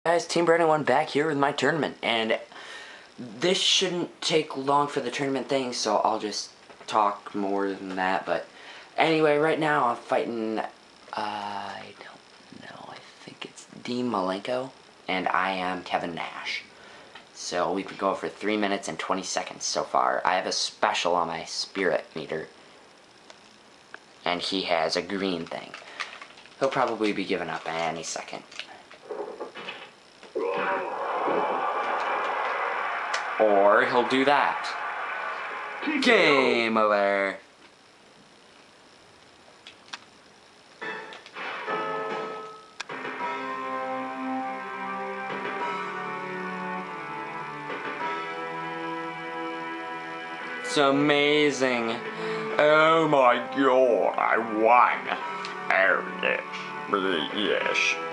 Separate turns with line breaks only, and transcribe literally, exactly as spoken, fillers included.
Guys, Team Brandon one back here with my tournament, and this shouldn't take long for the tournament thing, so I'll just talk more than that. But anyway, right now I'm fighting, uh, I don't know, I think it's Dean Malenko, and I am Kevin Nash. So we've been going for three minutes and twenty seconds so far. I have a special on my spirit meter, and he has a green thing. He'll probably be giving up any second. Or he'll do that. Game over. It's amazing. Oh my god, I won. Oh yes, yes.